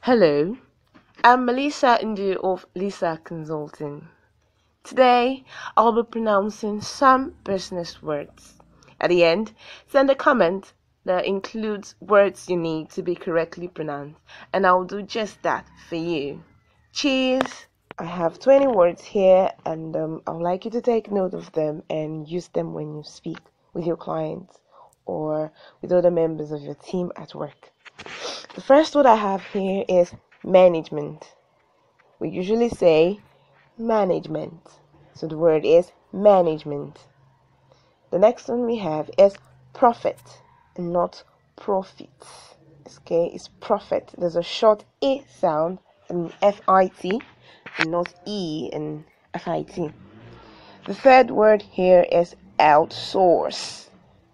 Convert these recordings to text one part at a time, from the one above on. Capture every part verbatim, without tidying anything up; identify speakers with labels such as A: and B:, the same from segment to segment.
A: Hello, I'm Melissa Ndu of Lisa Consulting. Today, I'll be pronouncing some business words. At the end, send a comment that includes words you need to be correctly pronounced, and I'll do just that for you. Cheers! I have twenty words here, and um, I'd like you to take note of them and use them when you speak with your clients or with other members of your team at work. The first word I have here is management. We usually say management. So the word is management. The next one we have is profit and not profits. Okay, it's profit. There's a short A sound in F I T and not E in F I T. The third word here is outsource.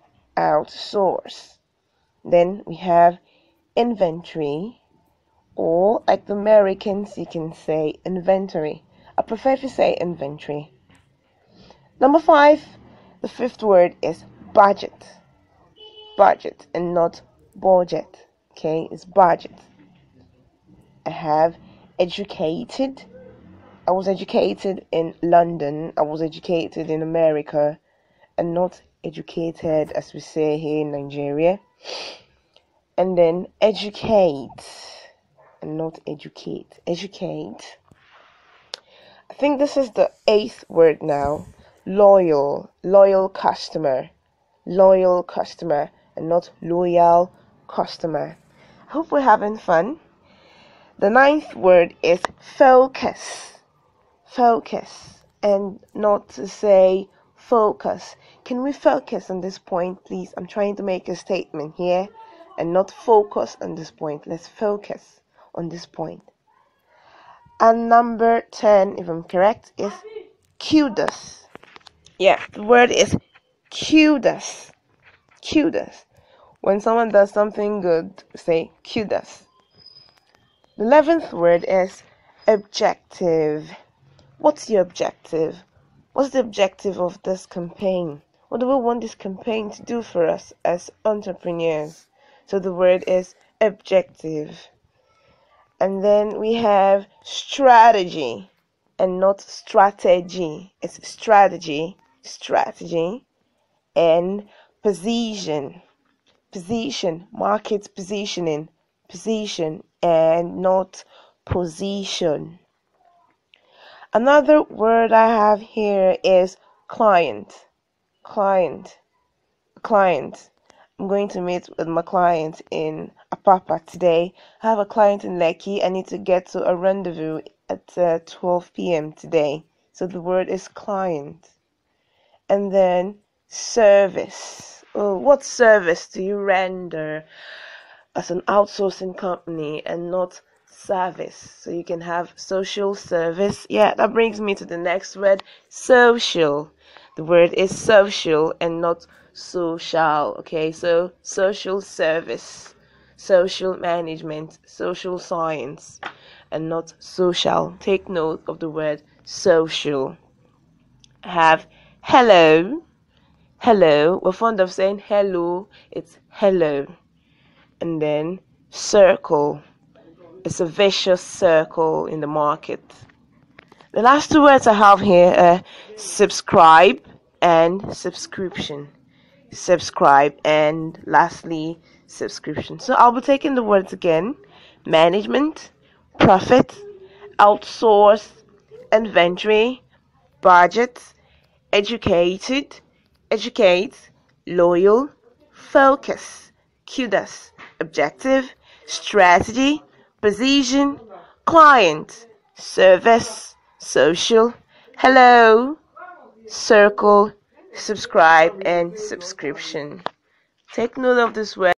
A: Outsource. Then we have inventory, or like the Americans, you can say inventory. I prefer if you say inventory. Number five, the fifth word is budget. Budget and not budget. Okay, it's budget. I have educated. I was educated in London. I was educated in America, and not educated as we say here in Nigeria. And then educate and not educate. Educate. I think this is the eighth word now. Loyal. Loyal customer. Loyal customer and not loyal customer. I hope we're having fun. The ninth word is focus. Focus and not to say focus. Can we focus on this point, please? I'm trying to make a statement here. And not focus on this point. Let's focus on this point. And number ten, if I'm correct, is kudos. Yeah, the word is kudos. Kudos. When someone does something good, say kudos. The eleventh word is objective. What's your objective? What's the objective of this campaign? What do we want this campaign to do for us as entrepreneurs? So the word is objective. And then we have strategy and not strategy. It's strategy, strategy, and position. Position, market positioning, position, and not position. Another word I have here is client. Client. Client. I'm going to meet with my client in Apapa today. I have a client in Lekki. I need to get to a rendezvous at uh, twelve p.m. today. So the word is client. And then service. Oh, what service do you render as an outsourcing company and not service? So you can have social service. Yeah, that brings me to the next word, social. The word is social and not social. Okay, so social service, social management, social science, and not social. Take note of the word social. Have hello. Hello. We're fond of saying hello. It's hello. And then circle. It's a vicious circle in the market. The last two words I have here are subscribe and subscription. Subscribe and lastly subscription. So I'll be taking the words again: management, profit, outsource, inventory, budget, educated, educate, loyal, focus, kudos, objective, strategy, position, client, service, social, hello, circle, subscribe, and subscription. Take note of this word.